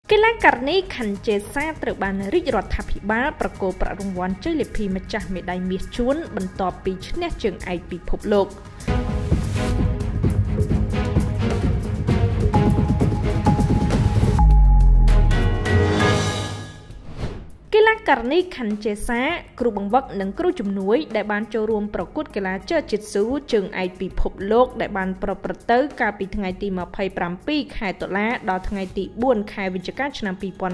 កីឡាករនេះខណ្ឌចេសាត្រូវបានរាជរដ្ឋាភិបាលប្រគល់ប្រាក់រង្វាន់ជ័យលាភីម្ចាស់មេដាយមាសជួនបន្ទាប់ពីឈ្នះជើងឯកពិភពលោកកីឡាករនេះខណ្ឌចេសាគ្រូបង្វឹកនិងគ្រូជំនួយដែលបានចូលរួមប្រកួតកីឡាជើងជីតស៊ូជើងឯកពិភពលោកដែលបានប្រព្រឹត្តទៅកាលពីថ្ងៃទី27ខែតុលាដល់ថ្ងៃទី4ខែវិច្ឆិកាឆ្នាំ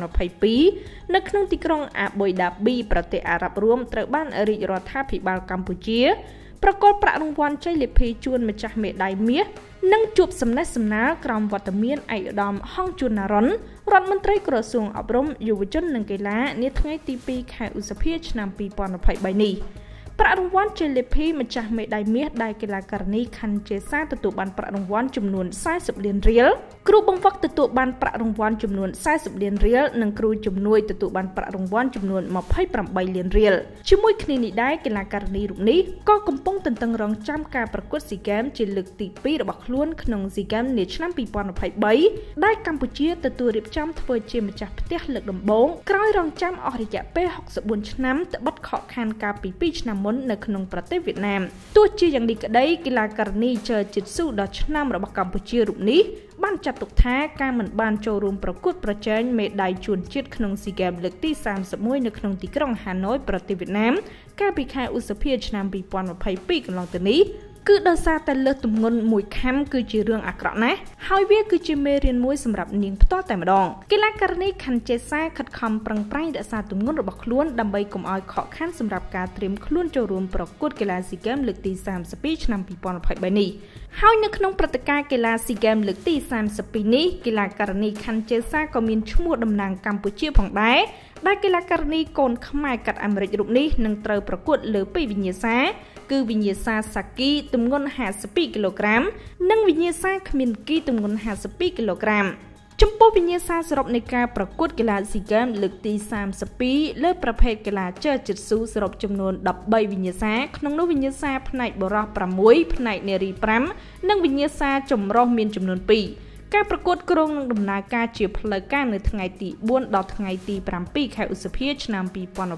2022នៅក្នុងទីក្រុងអាប៊ុយដាប៊ីប្រទេសអារ៉ាប់រួមត្រូវបានរាជរដ្ឋាភិបាលកម្ពុជាប្រគល់ប្រាក់រង្វាន់ជ័យលាភីជូនម្ចាស់មេដាយមាសនិងជួបសំណេះសំណាលក្រមវត្តមានឯកឧត្តមហងជួនណារុនរដ្ឋមន្ត្រីក្រសួងអប់រំយុវជននិងកីឡានាថ្ងៃទី2ខែឧសភាឆ្នាំ2023នេះប្រាក់រង្វាន់ជ័យលាភីម្ចាស់មេដាយមាសដែលកីឡាករនេះខណ្ឌចេសាទទួលបានប្រាក់រង្វាន់ចំនួន40លានរៀលគ្រូបង្វឹកទទួលបានប្រាក់រង្វាន់ចំនួន40លានរៀលនិងគ្រូជំនួយទទួលបានប្រាក់រង្វាន់ចំនួន28លានរៀលជាមួយគ្នានេះដែរកីឡាករនេះរូបនេះក៏កំពុងទន្ទឹងរង់ចាំការប្រកួតស៊ីហ្គេមជាលើកទី2របស់ខ្លួនក្នុងស៊ីហ្គេមនាឆ្នាំ2023ដែលកម្ពុជាទទួលរៀបចំធ្វើជាម្ចាស់ផ្ទះលើកដំបូងក្រោយរង់ចាំអស់រយៈពេល64ឆ្នាំត្បិតខកខានកាលពី2ឆ្នាំមុននៅក្នុងប្រទេសវៀតណាមទោះជាយ៉ាងនេះក្តីកីឡាករនេះជើងជីតស៊ូដ៏ឆ្នាំរបស់កម្ពុជារូបនេះបានចាត់ទុកថាការមិនបានចូលរួមប្រកួតប្រជែងមេដាយជួនជាតិក្នុងស៊ីហ្គេមលើកទី31នៅក្នុងទីក្រុងហាណូយប្រទេសវៀតណាមកាលពីខែឧសភាឆ្នាំ2022កន្លងទៅនេះគឺដោយសារតែលើសទម្ងន់មួយខាំគឺជារឿងអាក្រក់ណាស់ហើយវាគឺជាមេរៀនមួយសម្រាប់នាងផ្ទាល់តែម្ដងកីឡាករនេះខណ្ឌចេសាខិតខំប្រឹងប្រែងរក្សាទម្ងន់របស់ខ្លួនដើម្បីកុំឲ្យខកខានសម្រាប់ការត្រៀមខ្លួនចូលរួមប្រកួតកីឡាស៊ីហ្គេមលើកទី32ឆ្នាំ2023នេះហើយនៅក្នុងព្រឹត្តិការណ៍កីឡាស៊ីហ្គេមលើកទី32នេះកីឡាករនេះខណ្ឌចេសាក៏មានឈ្មោះតំណាងកម្ពុជាផងដែរដែលកីឡាករនេះកូនខ្មែរកាត់អាមេរិករូបនេះនឹងត្រូវប្រកួតលើពីវិញ្ញាសាគឺវិញ្ញាសាសាគីទម្ងន់52គីឡូក្រាមនិងវិញ្ញាសាគ្មានគីទម្ងន់52គីឡូក្រាមចំពោះវិញ្ញាសាសរុបនៃការប្រកួតកីឡាស៊ីហ្គេមលើកទី32លើប្រភេទកីឡាជើងជីតស៊ូសរុបចំនួន13វិញ្ញាសាក្នុងនោះវិញ្ញាសាផ្នែកបុរស6ផ្នែកនារី5និងវិញ្ញាសាចម្រុះមានចំនួន2ការប្រកួតក្រុងនឹងដំណើរការជាផ្លូវការនៅថ្ងៃទី4ដល់ថ្ងៃទី7ខែឧសភាឆ្នាំ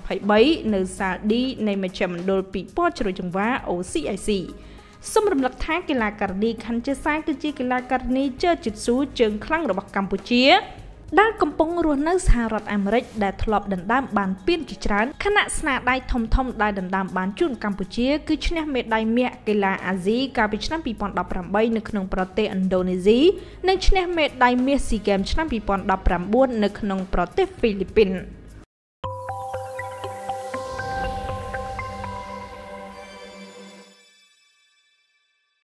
2023នៅសាល D នៃមជ្ឈមណ្ឌលពិព័រណ៍ជ្រោយចង្វា OCIC សូមរំលឹកថាកីឡាករនេះខណ្ឌចេសាគឺជាកីឡាករនេះជើងជីតស៊ូជើងខ្លាំងរបស់កម្ពុជាដែលកំពុងរស់នៅសហរដ្ឋអាមេរិកដែលធ្លាប់ដណ្ដើមបានពានជាច្រើនខណៈស្នាដៃធំៗដែលដណ្ដើមបានជូនកម្ពុជាគឺឈ្នះមេដាយមាសកីឡាអាស៊ីកាលពីឆ្នាំ2018នៅក្នុងប្រទេសឥណ្ឌូនេស៊ីនិងឈ្នះមេដាយមាសស៊ីហ្គេមឆ្នាំ2019នៅក្នុងប្រទេសហ្វីលីពីន